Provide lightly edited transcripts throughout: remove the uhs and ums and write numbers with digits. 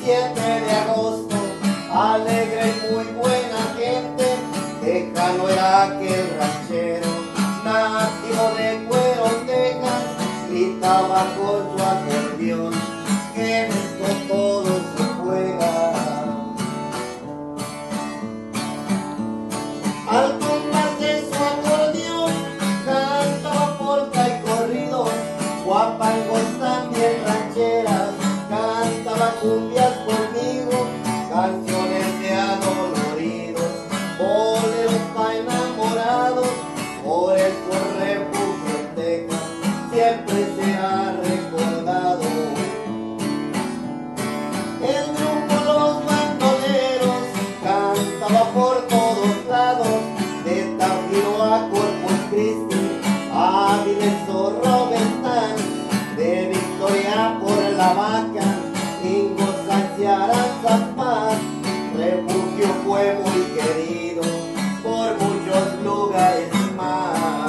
7 de agosto, alegre y muy buena gente, Tejano era aquel ranchero, nativo de Cuero, Texas, gritaba con su acordeón, que en esto todo se juega. Al compás de su acordeón, cantaba polka y corridos, guapangos también rancheras, cantaba cumbias conmigo, canciones de adoloridos, boleros pa' enamorados, por eso Refugio en Texas siempre será recordado. El grupo Los Bandoleros cantaba por todos lados, de Tafiro a Corpus Christi, Áviles o Robestán, de Victoria por La Vaca, Ingo Sánchez Aranzapaz. Refugio fue muy querido por muchos lugares más.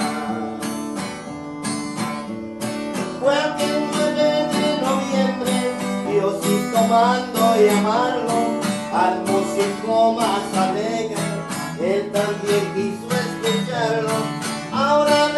Fue aquel 9 de noviembre, Diosito mandó llamarlo al músico más alegre, él también quiso escucharlo. Ahora